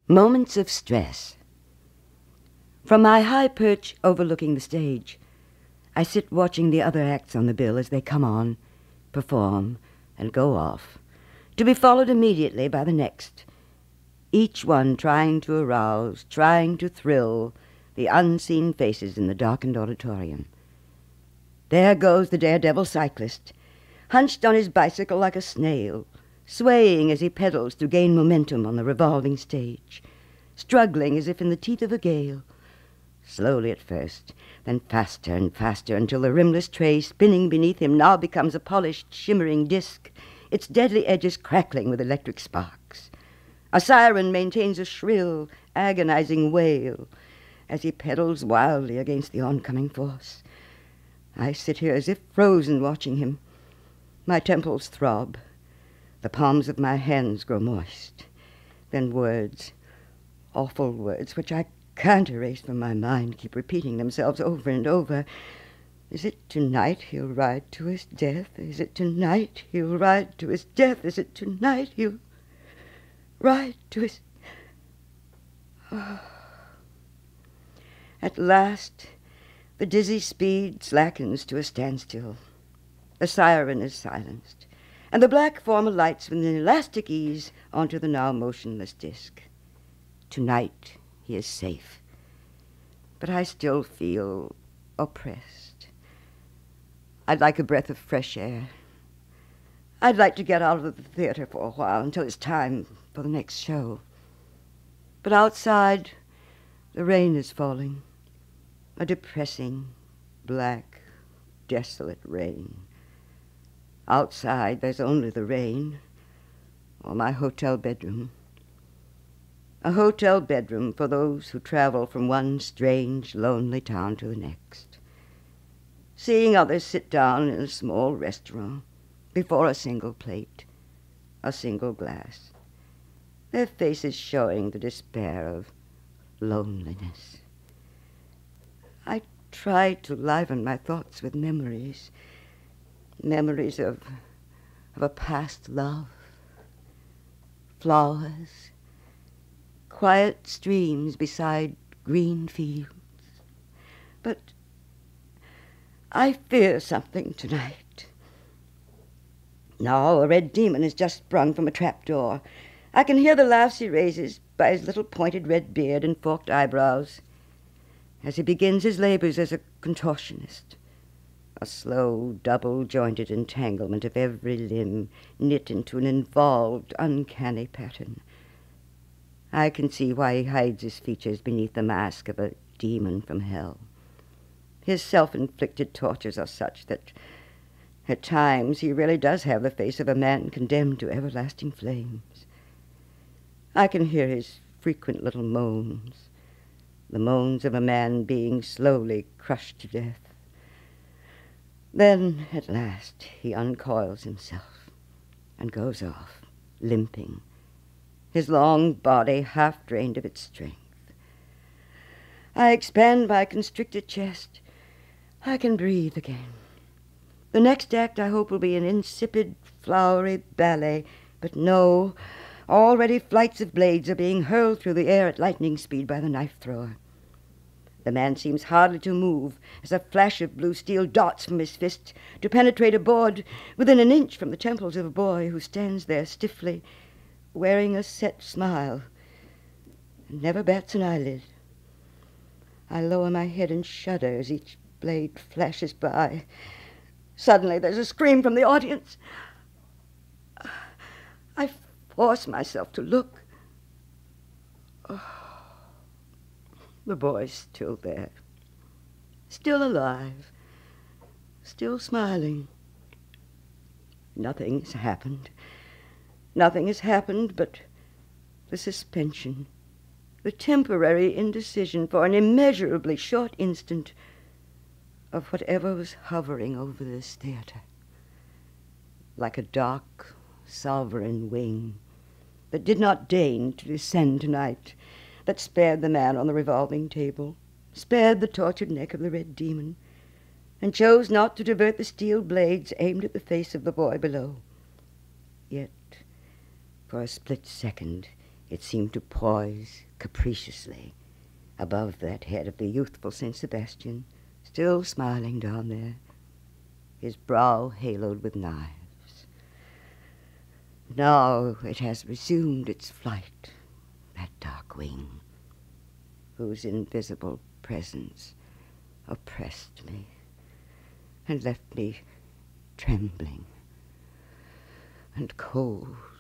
Moments of stress. From my high perch overlooking the stage, I sit watching the other acts on the bill as they come on, perform, and go off, to be followed immediately by the next, each one trying to arouse, trying to thrill the unseen faces in the darkened auditorium. There goes the daredevil cyclist, hunched on his bicycle like a snail, swaying as he pedals to gain momentum on the revolving stage, struggling as if in the teeth of a gale, slowly at first, then faster and faster until the rimless tray spinning beneath him now becomes a polished, shimmering disc, its deadly edges crackling with electric sparks. A siren maintains a shrill, agonizing wail as he pedals wildly against the oncoming force. I sit here as if frozen watching him. My temples throb. The palms of my hands grow moist. Then words, awful words, which I can't erase from my mind, keep repeating themselves over and over. Is it tonight he'll ride to his death? Is it tonight he'll ride to his death? Is it tonight he'll ride to his... Oh. At last, the dizzy speed slackens to a standstill. The siren is silenced, and the black form alights with an elastic ease onto the now motionless disc. Tonight he is safe, but I still feel oppressed. I'd like a breath of fresh air. I'd like to get out of the theater for a while until it's time for the next show. But outside, the rain is falling. A depressing, black, desolate rain. Outside, there's only the rain, or my hotel bedroom. A hotel bedroom for those who travel from one strange, lonely town to the next. Seeing others sit down in a small restaurant before a single plate, a single glass, their faces showing the despair of loneliness. I try to liven my thoughts with memories of a past love, flowers, quiet streams beside green fields. But I fear something tonight. Now a red demon has just sprung from a trapdoor. I can hear the laughs he raises by his little pointed red beard and forked eyebrows as he begins his labors as a contortionist, a slow, double-jointed entanglement of every limb knit into an involved, uncanny pattern. I can see why he hides his features beneath the mask of a demon from hell. His self-inflicted tortures are such that at times he really does have the face of a man condemned to everlasting flames. I can hear his frequent little moans, the moans of a man being slowly crushed to death. Then, at last, he uncoils himself and goes off, limping, his long body half drained of its strength. I expand my constricted chest. I can breathe again. The next act, I hope, will be an insipid, flowery ballet, but no, already flights of blades are being hurled through the air at lightning speed by the knife-thrower. The man seems hardly to move as a flash of blue steel darts from his fist to penetrate a board within an inch from the temples of a boy who stands there stiffly, wearing a set smile, and never bats an eyelid. I lower my head and shudder as each blade flashes by. Suddenly there's a scream from the audience. I force myself to look. Oh. The boy's still there, still alive, still smiling. Nothing has happened. Nothing has happened but the suspension, the temporary indecision for an immeasurably short instant of whatever was hovering over this theater, like a dark, sovereign wing that did not deign to descend tonight, that spared the man on the revolving table, spared the tortured neck of the red demon, and chose not to divert the steel blades aimed at the face of the boy below. Yet, for a split second, It seemed to poise capriciously above that head of the youthful St. Sebastian, still smiling down there, his brow haloed with knives. Now it has resumed its flight, that dark wing, whose invisible presence oppressed me and left me trembling and cold